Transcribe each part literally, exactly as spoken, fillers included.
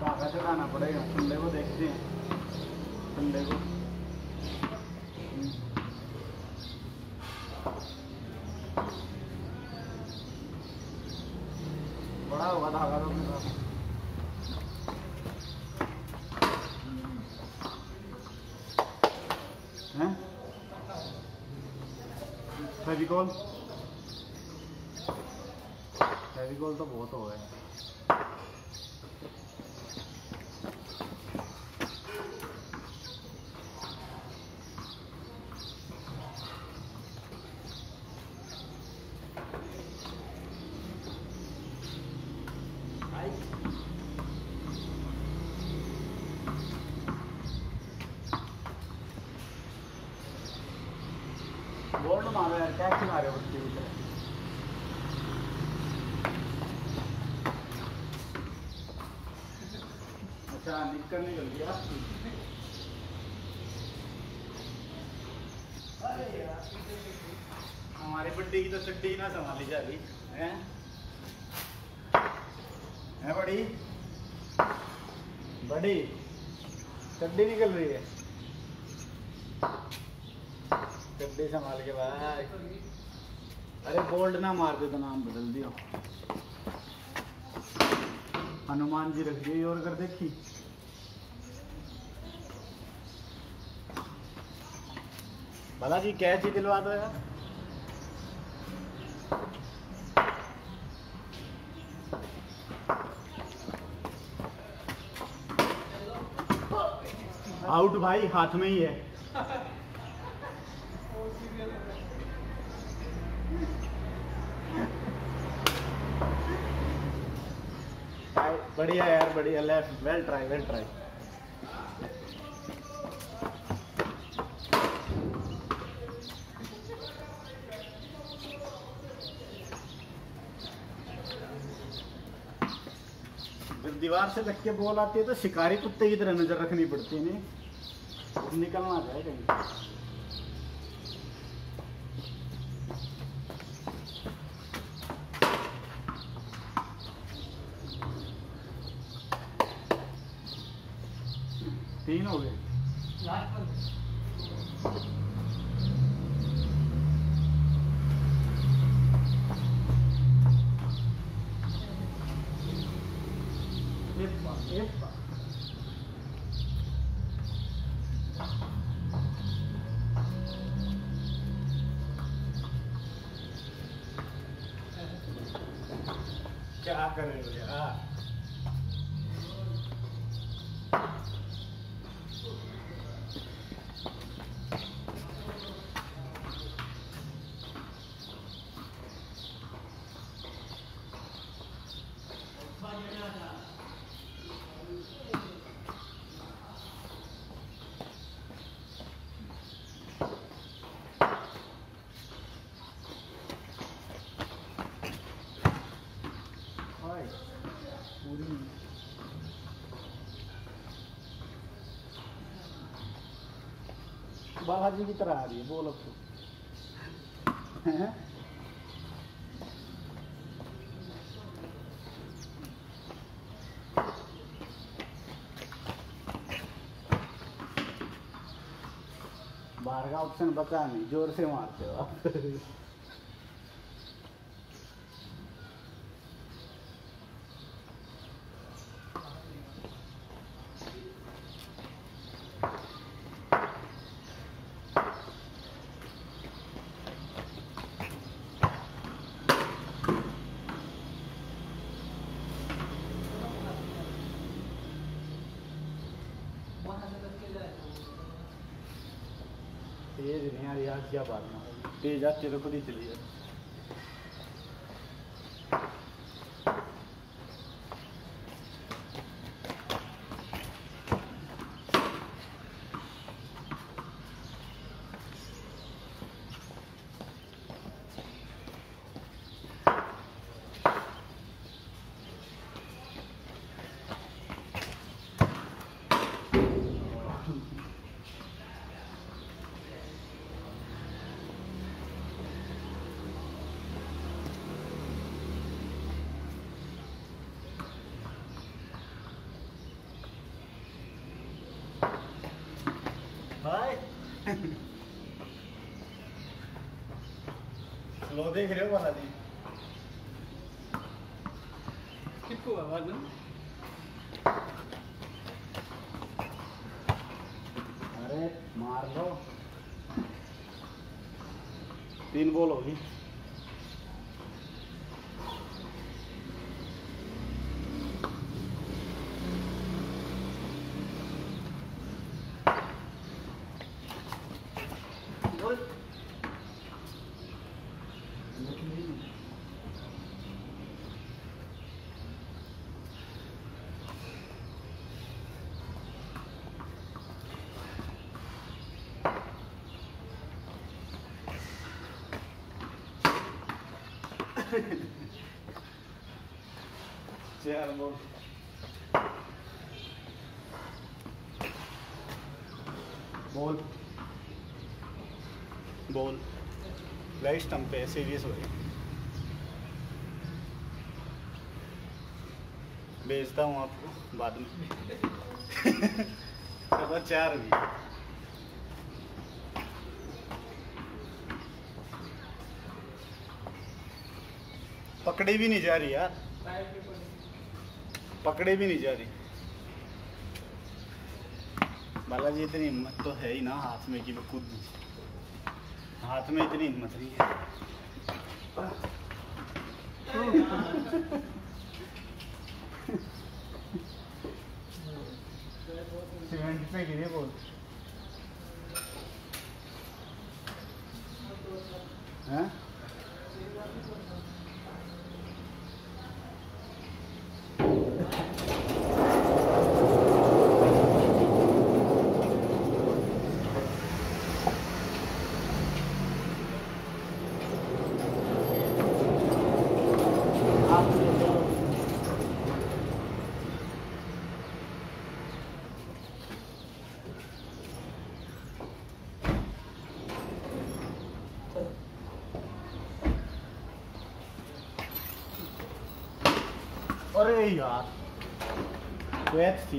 धागा चढ़ाना पड़ेगा। संडे को देखते हैं, संडे को। बड़ा होगा धागा तो अपने पास। हैं फेविकॉल, फेविकॉल तो बहुत हो गया। बोर्ड मारो यार, क्या खिला रहे हो बच्चे की तरह। अच्छा निकल निकल गया। अरे यार हमारी बड्डी की तो चड्डी ना संभाली जा रही है, है बड़ी बड़ी चड्डी निकल रही है। चड्डी संभाल के भाई। अरे बोल्ड ना मार दे तो नाम बदल दियो। हनुमान जी रख दिए और कर देखी। भला जी क्या चीज दिलवा दो यार। आउट भाई, हाथ में ही है। बढ़िया यार, बढ़िया। Left, well try, well try. जब दीवार से लग के बॉल आती है तो शिकारी कुत्ते की तरह नजर रखनी पड़ती है, नहीं निकलना जाए कहीं। तीन हो गए। क्या कर रहे हो यार। पूरी बालाजी की तरह आ रही है बोल अब तो। बाहर का ऑप्शन बचा नहीं, जोर से मारते हो आप। तेज नहीं यार, यार क्या बात ना, तेज आती तो खुद ही चली जाए। लो देख रहे हो बालाजी किसको आवाज ना अरे मार लो तीन बॉल होगी चार ball ball ball light stump पे सीरियस हो गई भेजता हूँ आपको बाद में तो चार भी पकड़ी भी नहीं जा रही यार पकड़े भी नहीं जा रही बालाजी इतनी हिम्मत तो है ही ना हाथ में कि मैं कूद दूं हाथ में इतनी हिम्मत नहीं है सीमेंट पे गिरे बोल हैं अरे यार कैच थी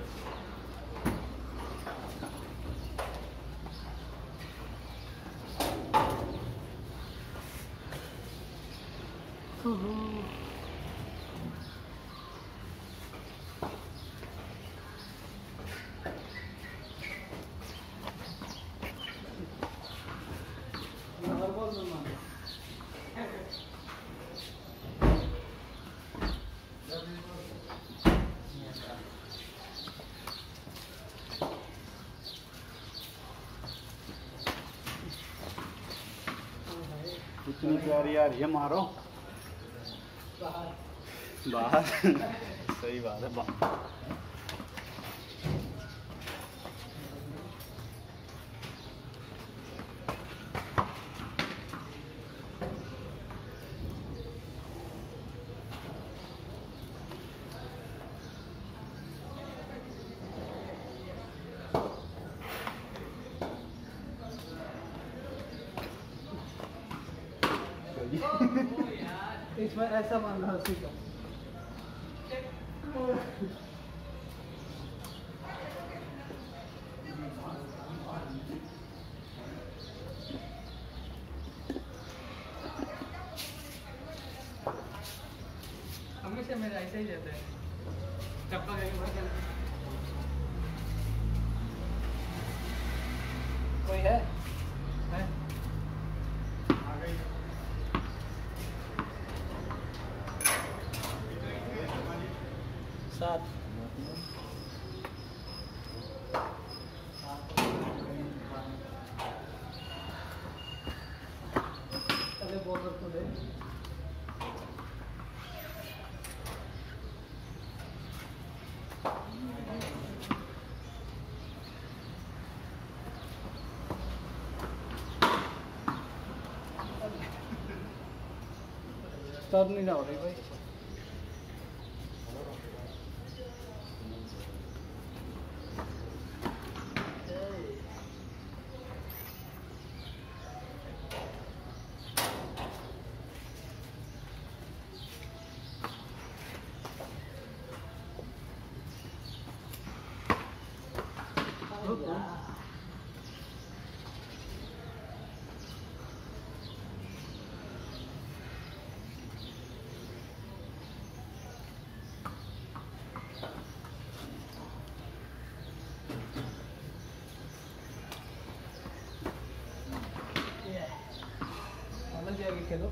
इतनी प्यारी यार ये मारो बाहर सही बात है बाहर इसमें ऐसा मान रहा उसी का हमेशा मेरा ऐसा ही रहता है चप्पा करके कोई है है सात अरे बॉलर को दे स्टॉप नहीं ना हो रही भाई खेलो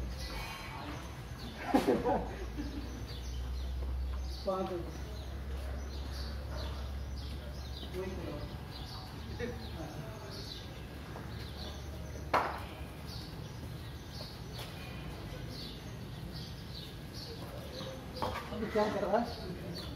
पाँच अभी क्या कर रहा है?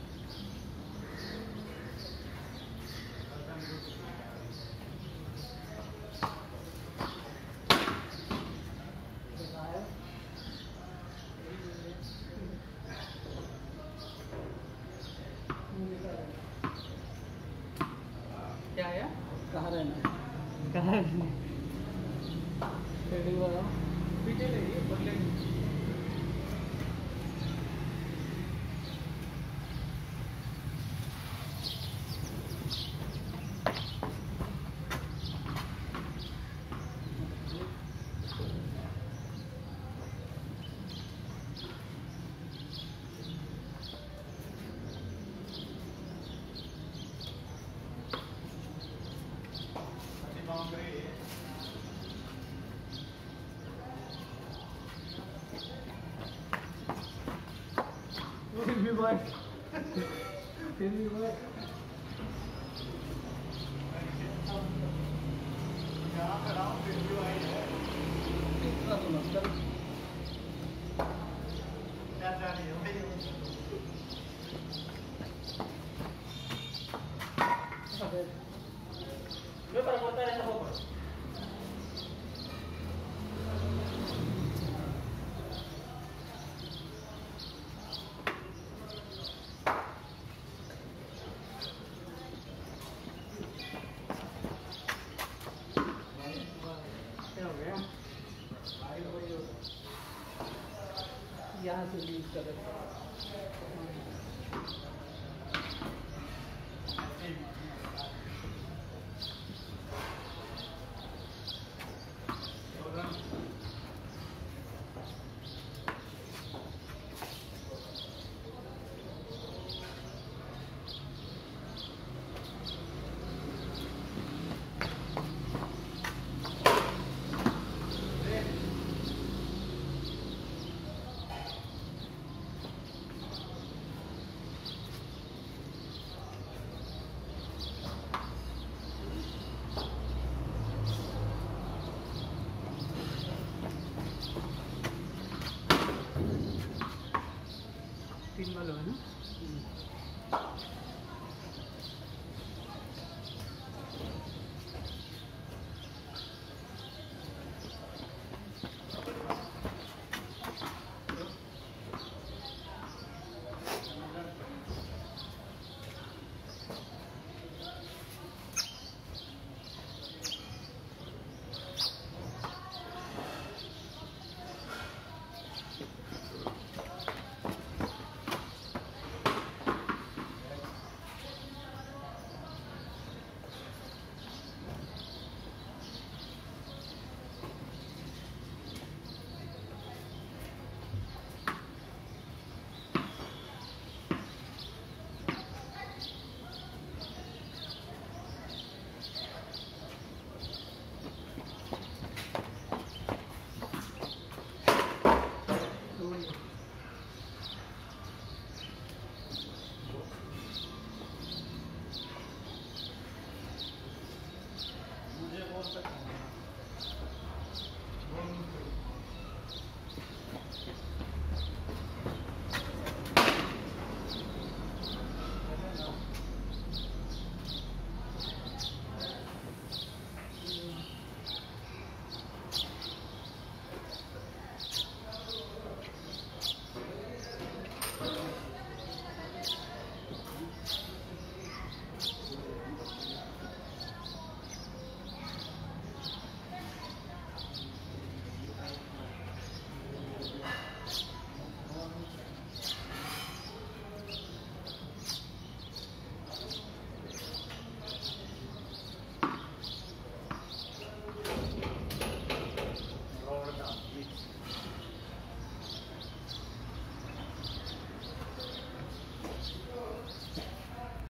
क्या है? कहाँ रहना है? कहाँ रहना है? पीछे ले बदले फिर भी बात फिर भी बात यहाँ पर आओ फिर भी आई है इतना तो मतलब क्या जा रही है भाई मैं पर बोलता रहता हूँ यहाँ से यूज कर